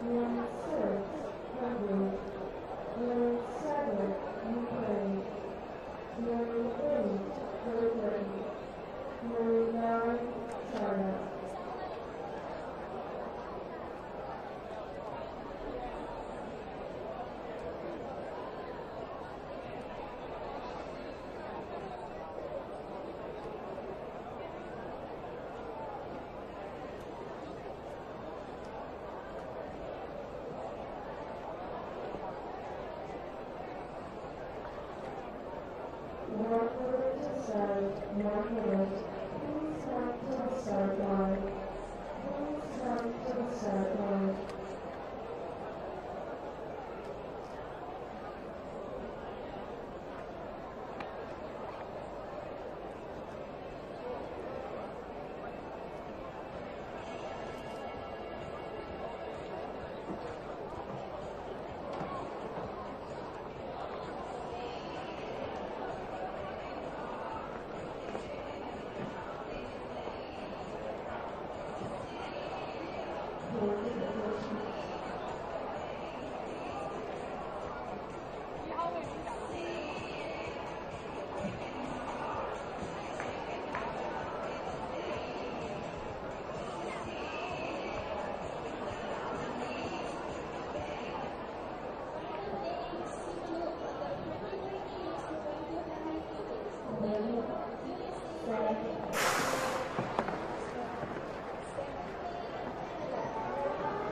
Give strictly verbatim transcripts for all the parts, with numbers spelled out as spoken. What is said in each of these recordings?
Thank you.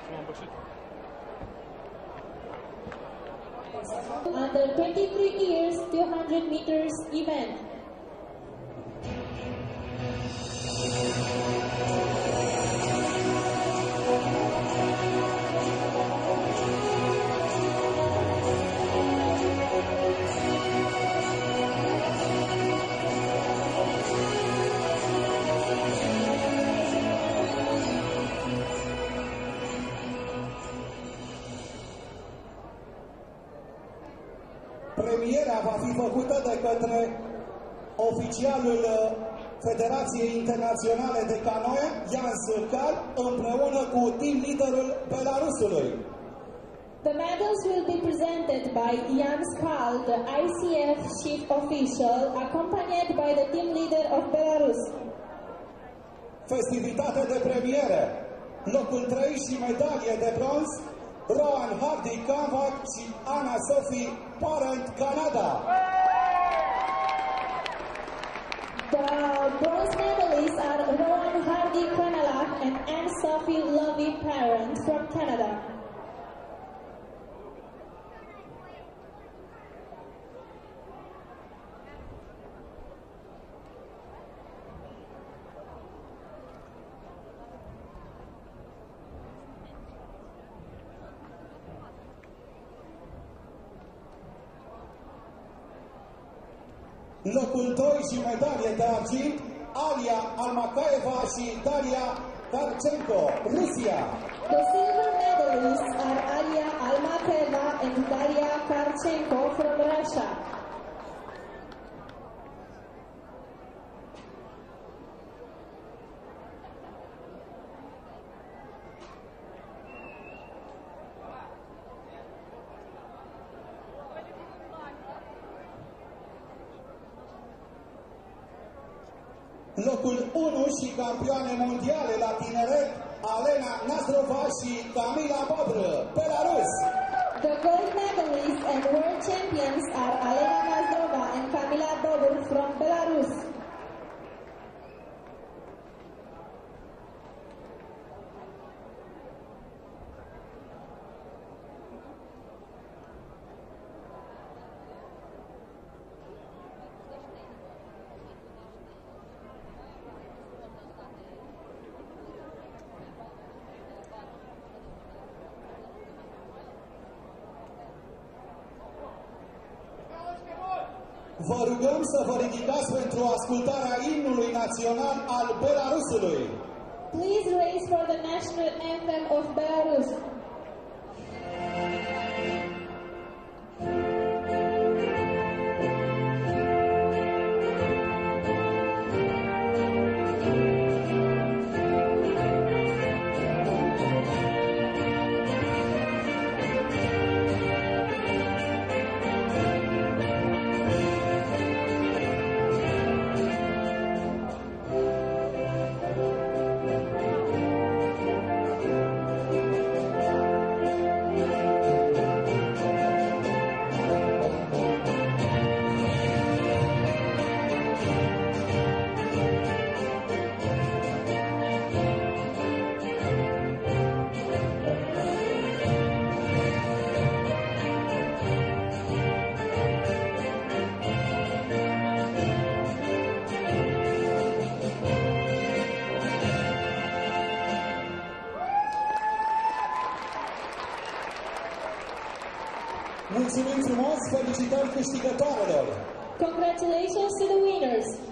Under twenty-three years, two hundred meters event. Premierea va fi făcută de către oficialul Federației Internaționale de Canoe, Jan Surkar, împreună cu team leaderul Belarusului. The medals will be presented by Jan Skal, the I C F chief official, accompanied by the team leader of Belarus. Festivitate de premiere, locul trei și medalie de bronz, Rohan Hardy Kanwak și Anna Sophie Parent, Canada. The bronze medalists are Rohan Hardy Kanwak and Anne Sophie Lovey Parent from Canada. Locul doi și medalie de argint, Alia Almakaeva și Daria Karchenko, Rusia. The silver medalists are Alia Almakaeva and Daria Karchenko from Russia. Locul unu și campioane mondiale la tineret, Alena Nazdrova și Camila Bobră, Belarus. The gold medalists and world champions are Alena Nazdrova and Camila Bobră from Belarus. Vă rugăm să vă ridicați pentru ascultarea imnului național al Belarusului. Please raise for the national anthem of Belarus. Mulțumim frumos, felicitări câștigătoarelor! Congratulations to the winners!